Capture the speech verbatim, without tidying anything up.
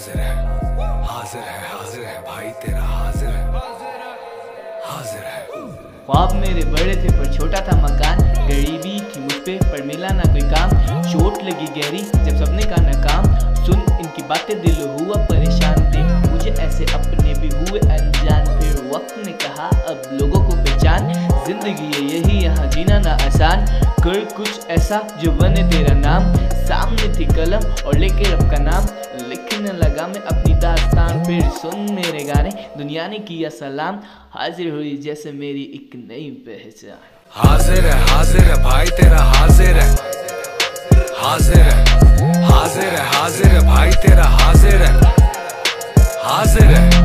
हाजिर है, हाजिर है, हाजिर है भाई तेरा हाजिर है, हाजिर है। ख्वाब मेरे बड़े थे पर छोटा था मकान, गरीबी थी मुझ पे पर मिला ना कोई काम, चोट लगी गहरी जब सबने कहा नाकाम, सुन इनकी बातें दिल हुआ परेशान थे, मुझे ऐसे अपने भी हुए अनजान, फिर वक्त ने कहा अब लोगों को पहचान, जिंदगी है यही यहाँ जीना ना आसान, कर कुछ ऐसा जो बने तेरा नाम, सामने थी कलम और लेके रब का नाम, लिखने लगा मैं अपनी दास्तान, फिर सुन मेरे गाने दुनिया ने किया सलाम, हाजिर हुई जैसे मेरी एक नई पहचान। हाजिर है, हाजिर है भाई तेरा हाजिर है, हाजिर है, हाजिर है, हाजिर है भाई तेरा हाजिर है, हाजिर है।